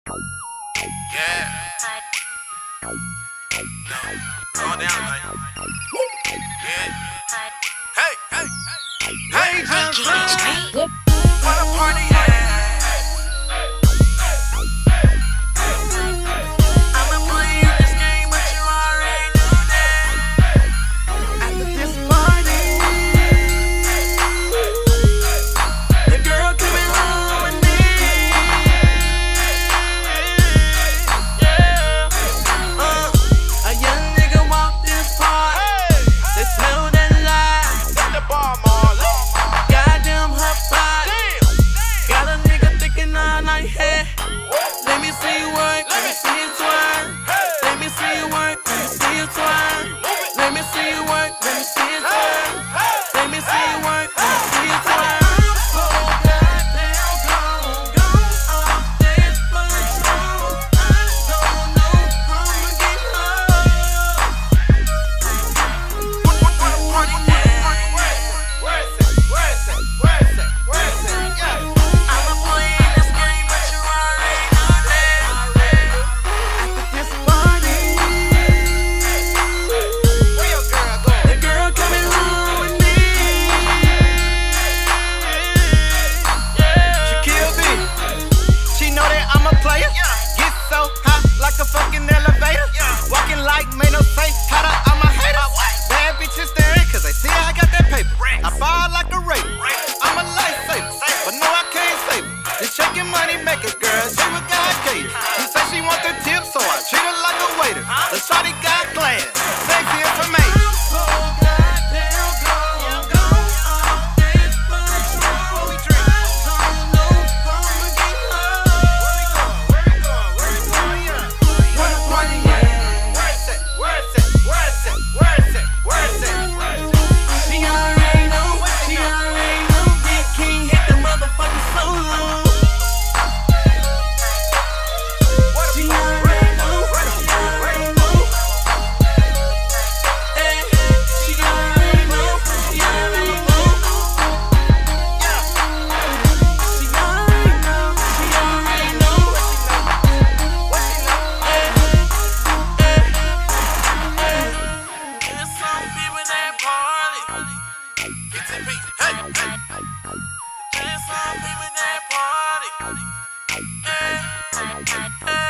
Yeah. No. Calm down, man. Yeah. Hey, hey, hey, hey, what a party at? I'ma play you this game, but you already know that. After this party, your girl coming home with me. Yeah. A young nigga walk this park. They smell that lie. Set the bar, Marley. Goddamn her body. Got a nigga thinking all night, hey. Let me see you work, let me see you twerk. Let me see you work, let me see you twerk. Let me see you work, let me see you twerk. Let me see you work, let me see you twerk. I'm so goddamn gone off this control. I don't know how I'ma get home. What a party at? Where is it? Where is it? Where is it? Where is it? Yeah. I'ma play this game, but you already know that. After this party, where your girl go? The girl coming home with me. She kill me. She know that I'm a player. Get so high like a fucking elevator. Walking like made no sense. Hotter on my haters. Bad bitches staring cause they see I got that paper. I ball like a raider. I'm a lifesaver, but no I can't save her. This shaking money make a girl, she was God gave her. She said she want the tip, so I treat her like a waiter. The shawty got class, sexy information. I'm so goddamn gone off this control. I don't know how I'ma get home. Where we going? Yeah. What a party at? Where is it? Where is it? Where is it? Where is it? Where is it? She already know. She already know. Big King hit the motherfucking solo. She already know. She already know. Hey, she already know. She already know. Yeah. She already know. She already know. What she know? Hey, hey, hey. There's some people that party. PTP, hey, hey. There's some people that party. Hey, hey, hey.